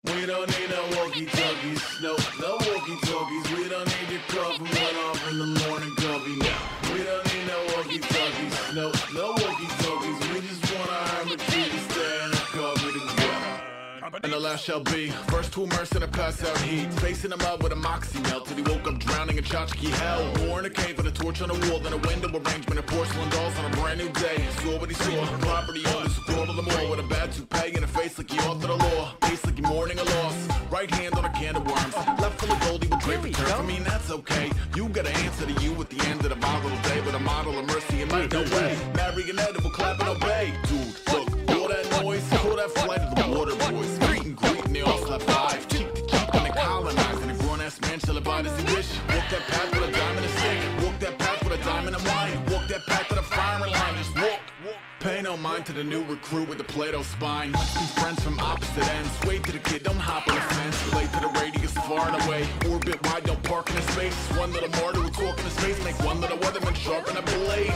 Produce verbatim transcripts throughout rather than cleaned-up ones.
We don't need no walkie-talkies, no, no walkie-talkies. We don't need your call from one off in the morning coffee, no. We don't need no walkie-talkies, no, no walkie-talkies. We just want a hermit tree to stay in a coffee to go. And the last shall be first to immerse in a pass out heat, facing him up with a moxie melt till he woke up drowning in tchotchke hell. More in a cave with a torch on the wall than a window arrangement of porcelain dolls on a brand new day. Saw what he saw, property owners who crawled to the mall with a bad toupee and a face like he authored a law, face like he mourning a loss. Right hand on a can of worms, left full of goldie with draper turf. I mean that's okay, you gotta answer to you at the end of the volatile day, but a model of mercy and might no way. Marionette will clap and obey. Dude, look, all that noise, call that flight of the water boys. Meet and greet and they all slept five, cheek to cheek when they colonized. And a grown-ass man shall abide as he wish. Walk that path with a diamond and stick, walk that path with a diamond and wine, walk that path with a firing line, just walk. Pay no mind to the new recruit with the Play-Doh spine. These friends from opposite ends. Wait to the kid, don't hop on the fence. Relate to the radius far and away. Orbit wide, don't park in his space. One little martyr will talk in his face. Make one little weatherman sharpen a blade.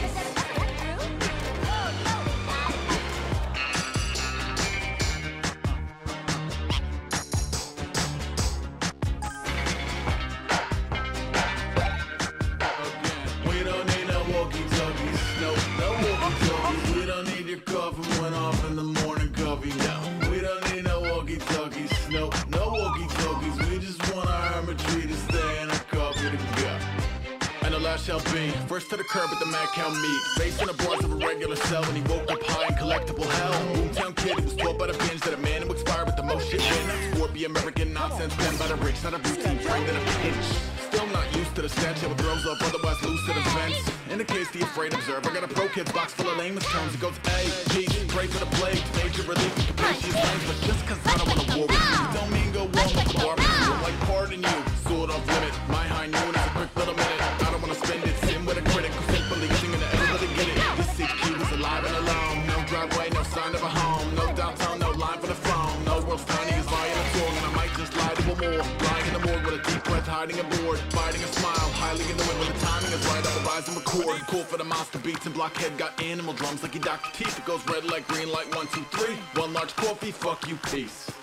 We don't need no walkie-talkies, no, no walkie-talkies. We don't need your call from one off in the morning coffee, no. We don't need no walkie-talkies, no, no walkie-talkies. We just want a hermit tree to stay in a coffee to go. And the last shall be first to the curb at the mad cow meet, facing the bars of a regular cell when he woke up high in collectible hell. Boomtown kid who was taught by the binge that a man who expired with the most shit in. Scorpio American nonsense penned by the rich, not a routine framed in a pinch. Still not used to the statue with throws up, otherwise loose to the fence. In the case the afraid observer, got a pro kids box full of lamest terms. It goes A, P, pray for the plague, major relief and capricious names. But just cause I don't wanna war with you, don't mean go wrong with the barbecue. Like pardon you, sword off limit, my high noon is a quick little minute. I don't wanna spend it, sin with a critic, who simply singing to everybody get it. This six Q is alive and alone, no driveway, no sign of a home, no downtown, no line for the phone. No world's tiny is lying a song, and I might just lie to a more. Lying in the morgue with a deep breath, hiding aboard, fighting a smile, highly in the wind when the timing is right. I'll rise and record. Cool for the monster beats and blockhead got animal drums like he Doctor Teeth. It goes red light, green light, one, two, three. One large coffee, fuck you, peace.